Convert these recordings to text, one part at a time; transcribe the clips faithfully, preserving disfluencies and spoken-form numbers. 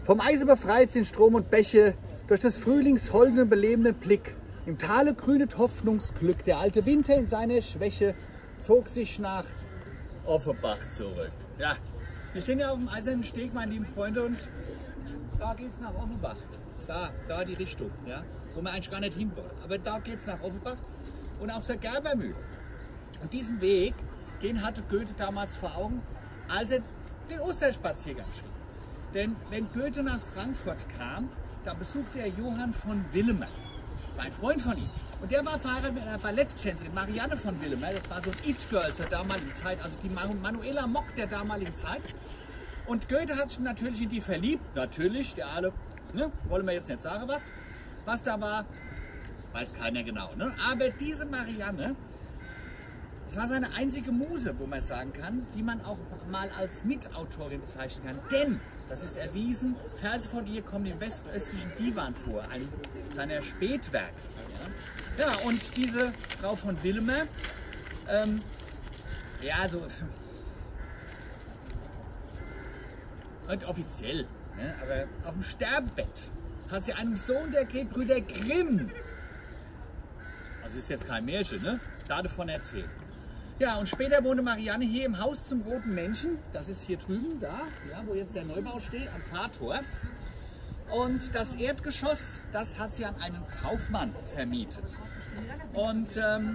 Vom Eise befreit sind Strom und Bäche, durch des Frühlings holden belebenden Blick. Im Tale grünet Hoffnungsglück, der alte Winter in seiner Schwäche zog sich nach Offenbach zurück. Ja, wir stehen ja auf dem Eisernen Steg, meine lieben Freunde, und da geht es nach Offenbach. Da, da die Richtung, ja, wo wir eigentlich gar nicht hin wollen. Aber da geht es nach Offenbach und auch zur Gerbermühle. Und diesen Weg, den hatte Goethe damals vor Augen, als er den Osterspaziergang schrieb. Denn wenn Goethe nach Frankfurt kam, da besuchte er Johann von Willemer. Das war ein Freund von ihm. Und der war verheiratet mit einer Balletttänzerin, Marianne von Willemer. Das war so ein It-Girl zur damaligen Zeit, also die Manuela Mock der damaligen Zeit. Und Goethe hat sich natürlich in die verliebt. Natürlich, der alle, ne, wollen wir jetzt nicht sagen, was, was da war, weiß keiner genau. Ne? Aber diese Marianne, das war seine einzige Muse, wo man sagen kann, die man auch mal als Mitautorin bezeichnen kann. Denn, das ist erwiesen, Verse von ihr kommen im westöstlichen Divan vor, einem seiner Spätwerke. Ja, ja, und diese Frau von Willemer, ähm, ja, also, nicht offiziell, ne, aber auf dem Sterbebett hat sie einen Sohn der Gebrüder Grimm, also ist jetzt kein Märchen, ne, da davon erzählt. Ja, und später wohnte Marianne hier im Haus zum Roten Männchen. Das ist hier drüben, da, ja, wo jetzt der Neubau steht, am Fahrtor. Und das Erdgeschoss, das hat sie an einen Kaufmann vermietet. Und, ähm,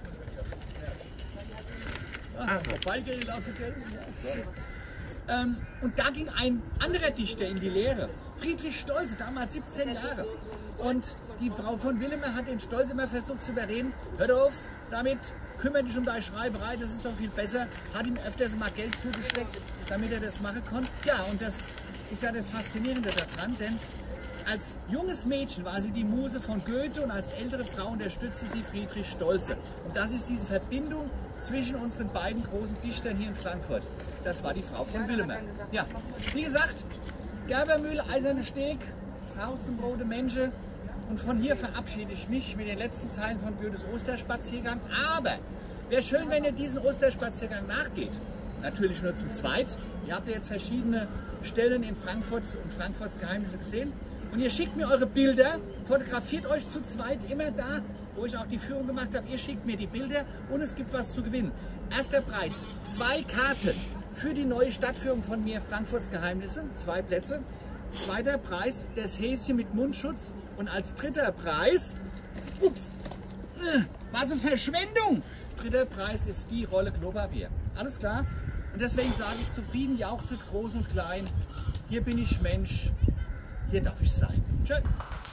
ah, vorbeigehen lassen können. Ja, ähm, und da ging ein anderer Dichter in die Lehre, Friedrich Stolze, damals siebzehn Jahre. Und die Frau von Willemer hat den Stolze immer versucht zu überreden, hört auf damit, kümmere dich um deine Schreiberei, das ist doch viel besser. Hat ihm öfters mal Geld zugesteckt, damit er das machen konnte. Ja, und das ist ja das Faszinierende daran, denn als junges Mädchen war sie die Muse von Goethe und als ältere Frau unterstützte sie Friedrich Stolze. Und das ist diese Verbindung zwischen unseren beiden großen Dichtern hier in Frankfurt. Das war die Frau von Willemer. Ja, wie gesagt, Gerbermühle, Eiserne Steg, das Haus zum Roten Männchen. Und von hier verabschiede ich mich mit den letzten Zeilen von Goethes Osterspaziergang. Aber wäre schön, wenn ihr diesen Osterspaziergang nachgeht. Natürlich nur zum Zweit. Ihr habt ja jetzt verschiedene Stellen in Frankfurt und Frankfurts Geheimnisse gesehen. Und ihr schickt mir eure Bilder, fotografiert euch zu zweit immer da, wo ich auch die Führung gemacht habe. Ihr schickt mir die Bilder und es gibt was zu gewinnen. Erster Preis, zwei Karten für die neue Stadtführung von mir, Frankfurts Geheimnisse, zwei Plätze. Zweiter Preis, das Häschen mit Mundschutz. Und als dritter Preis, ups, was eine Verschwendung! Dritter Preis ist die Rolle Klopapier. Alles klar? Und deswegen sage ich zufrieden, jauchzet groß und klein. Hier bin ich Mensch, hier darf ich sein. Tschö.